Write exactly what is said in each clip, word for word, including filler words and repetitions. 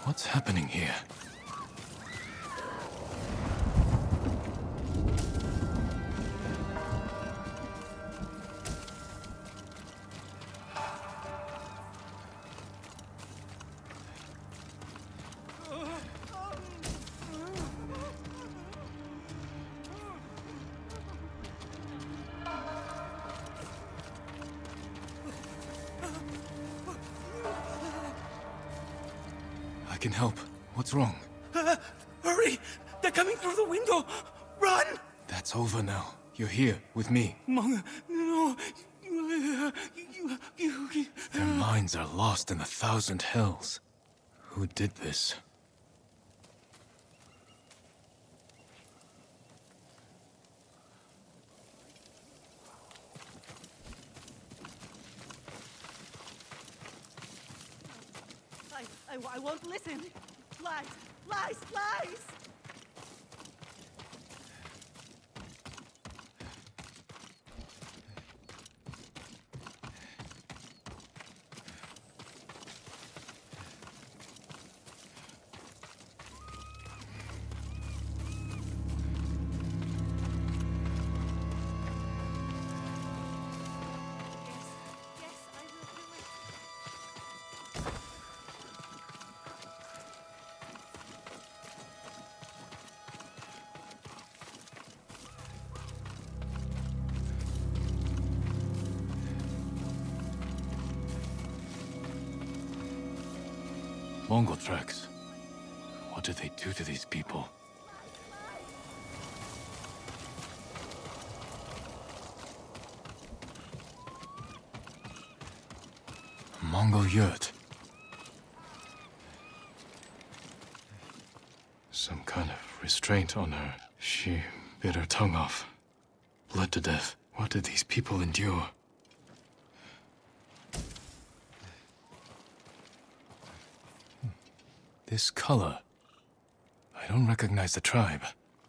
What's happening here? I can help. What's wrong? Uh, hurry! They're coming through the window! Run! That's over now. You're here with me. Mong, no. You, you, you, you, Their minds are lost in a thousand hells. Who did this? I, I, I won't listen. Lies, lies, lies! Yes, yes, I will do it. Mongol tracks. What did they do to these people? A Mongol yurt. Some kind of restraint on her. She bit her tongue off. Bled to death. What did these people endure? This color. I don't recognize the tribe.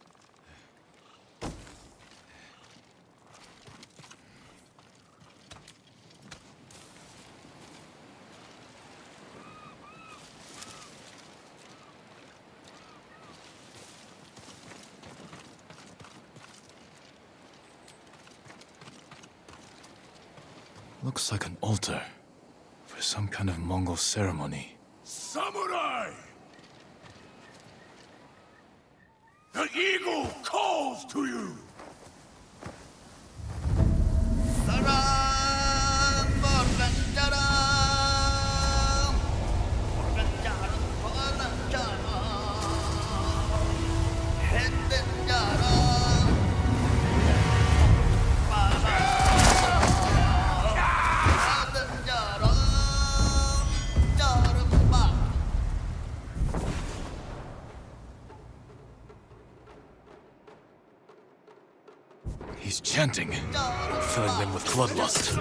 Looks like an altar for some kind of Mongol ceremony. Samurai! The eagle calls to you! He's chanting, filling them with bloodlust.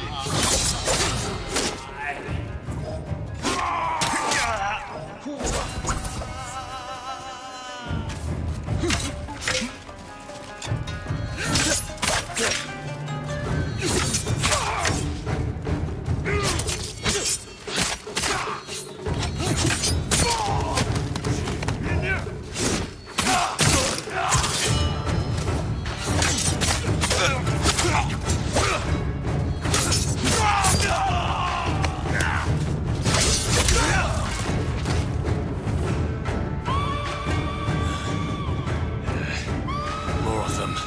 More of them.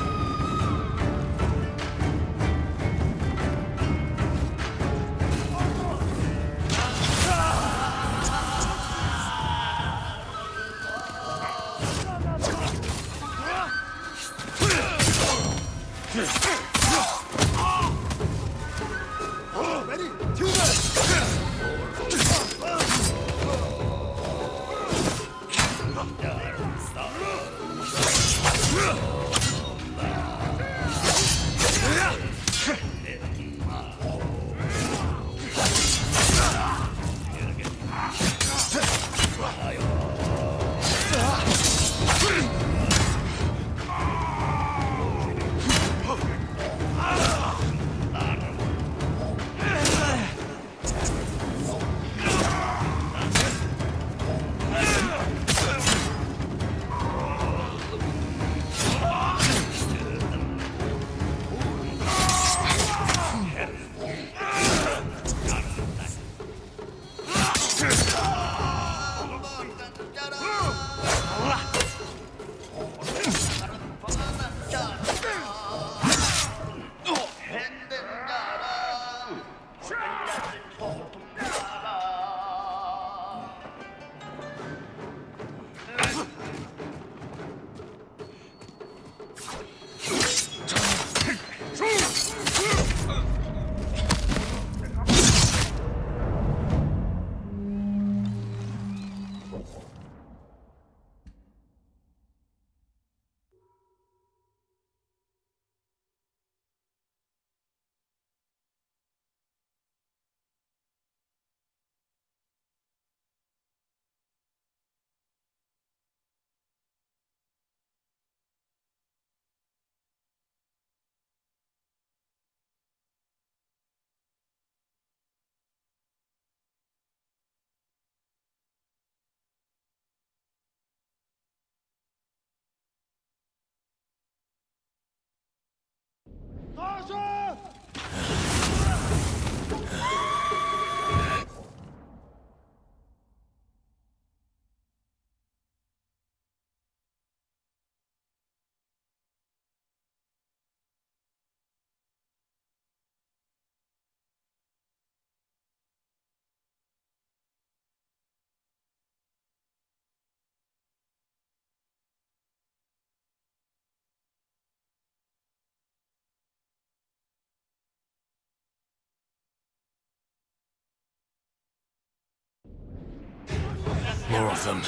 More of them.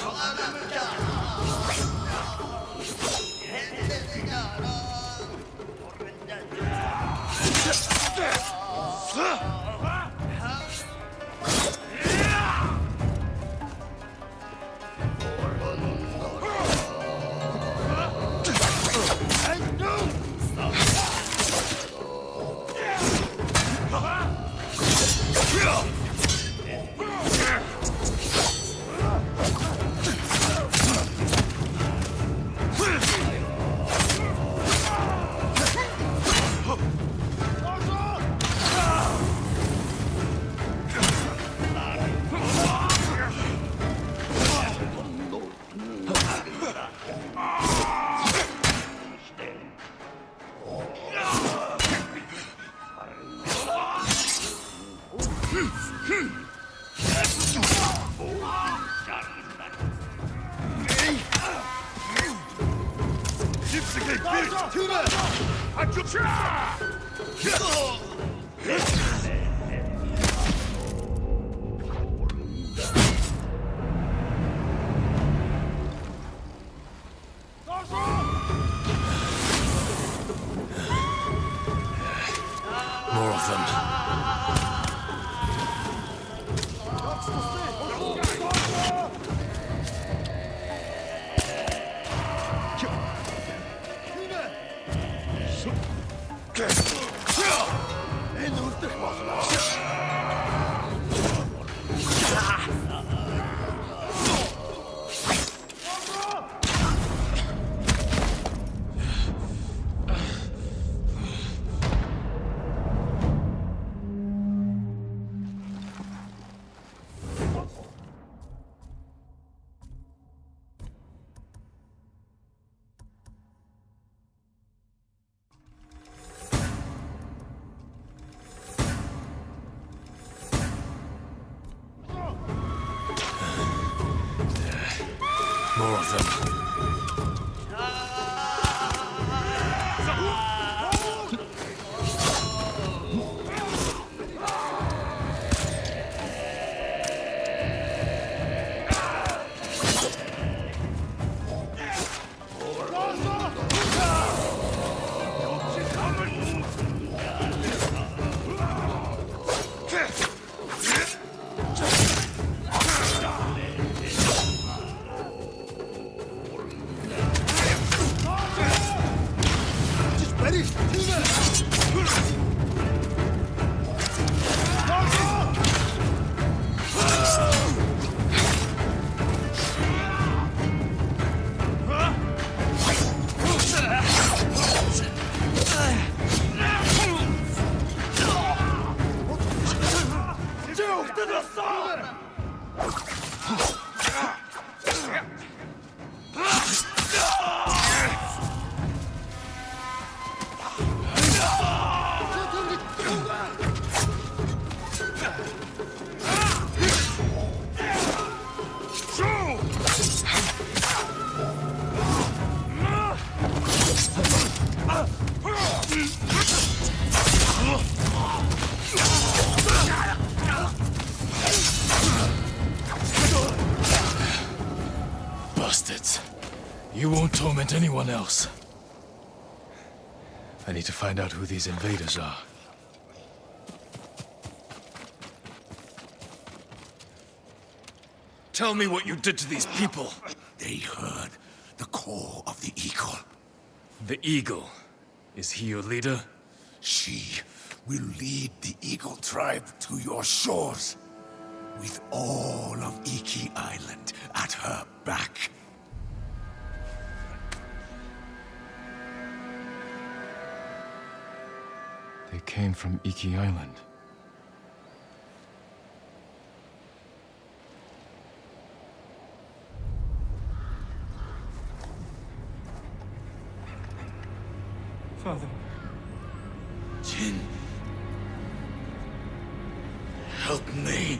More of them. More of them. Bastards. You won't torment anyone else. I need to find out who these invaders are. Tell me what you did to these people. They heard the call of the eagle. The Eagle. Is he your leader? She will lead the Eagle tribe to your shores, with all of Iki Island at her back. They came from Iki Island. Father. Jin. Help me.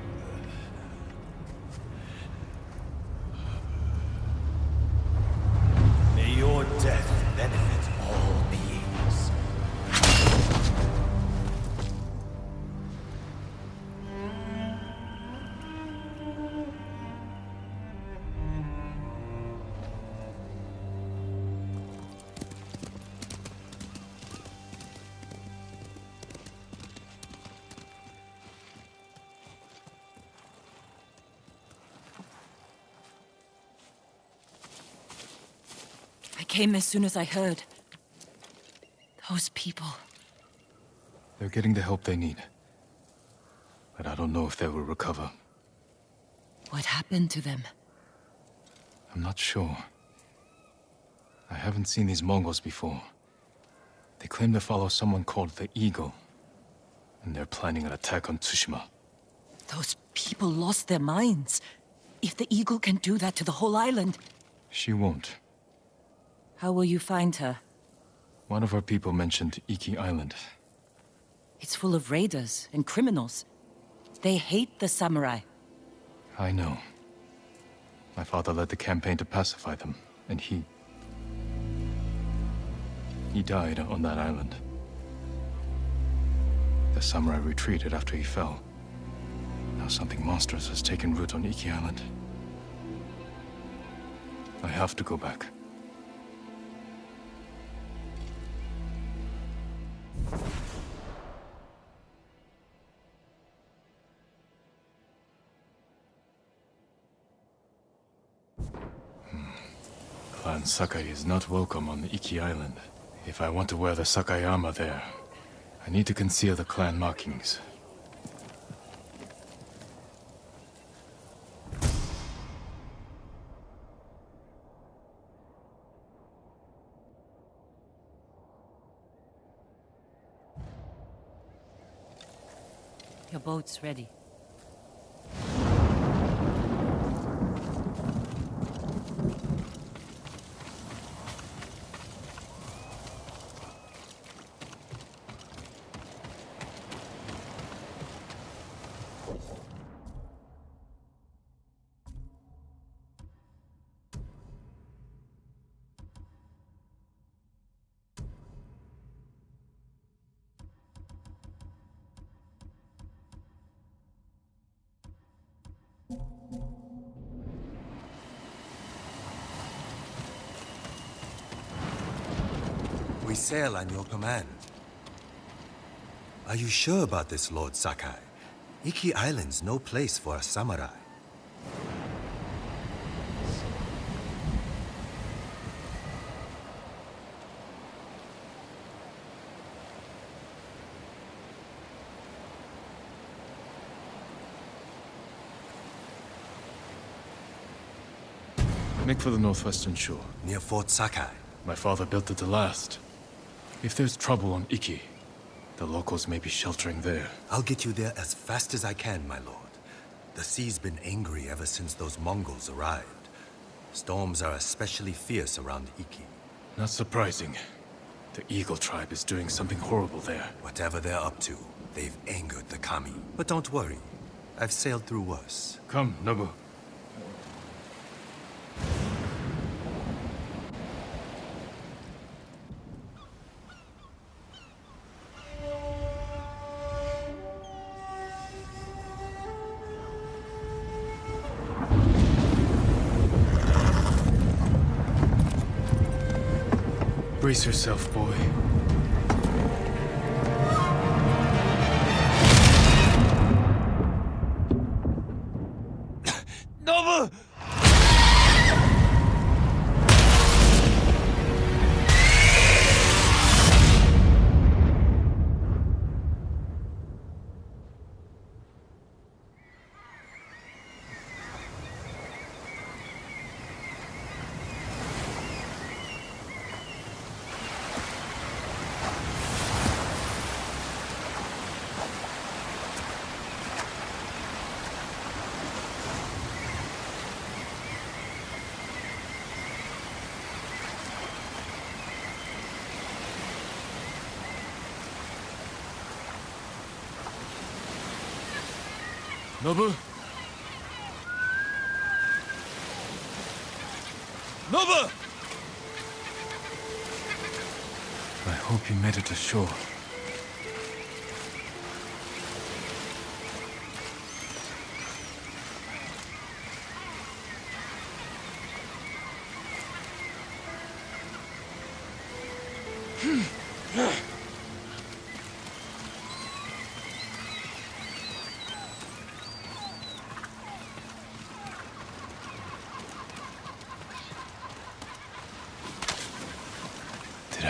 May your death benefit all beings. came as soon as I heard. Those people... They're getting the help they need. But I don't know if they will recover. What happened to them? I'm not sure. I haven't seen these Mongols before. They claim to follow someone called the Eagle. And they're planning an attack on Tsushima. Those people lost their minds. If the Eagle can do that to the whole island... She won't. How will you find her? One of our people mentioned Iki Island. It's full of raiders and criminals. They hate the samurai. I know. My father led the campaign to pacify them, and he... He died on that island. The samurai retreated after he fell. Now something monstrous has taken root on Iki Island. I have to go back. Clan Sakai is not welcome on the Iki Island. If I want to wear the Sakai armor there, I need to conceal the clan markings. Your boat's ready. We sail on your command. Are you sure about this, Lord Sakai? Iki Island's no place for a samurai. Make for the northwestern shore. Near Fort Sakai. My father built it to last. If there's trouble on Iki, the locals may be sheltering there. I'll get you there as fast as I can, my lord. The sea's been angry ever since those Mongols arrived. Storms are especially fierce around Iki. Not surprising. The Eagle tribe is doing something horrible there. Whatever they're up to, they've angered the Kami. But don't worry. I've sailed through worse. Come, Nobu. Brace yourself, boy. Nobu! Nobu? Nobu! I hope you made it to shore.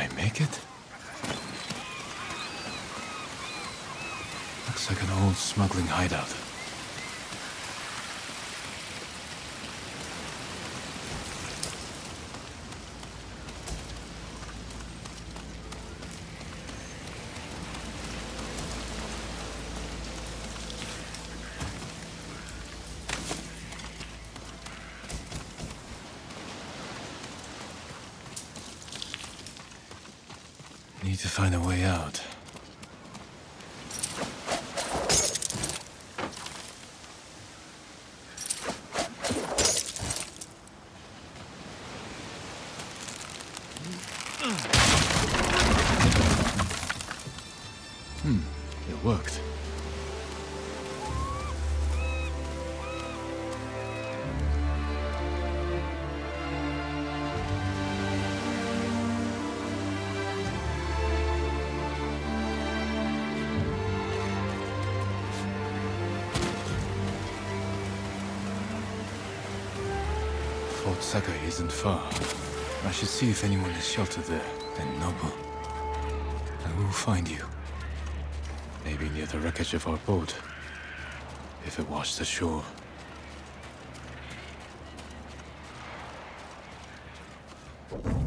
I make it? Looks like an old smuggling hideout. Need to find a way out. Hmm, it worked. Fort Sakai isn't far. I should see if anyone is sheltered there. And Nobu, I will find you. Maybe near the wreckage of our boat, if it washed ashore. You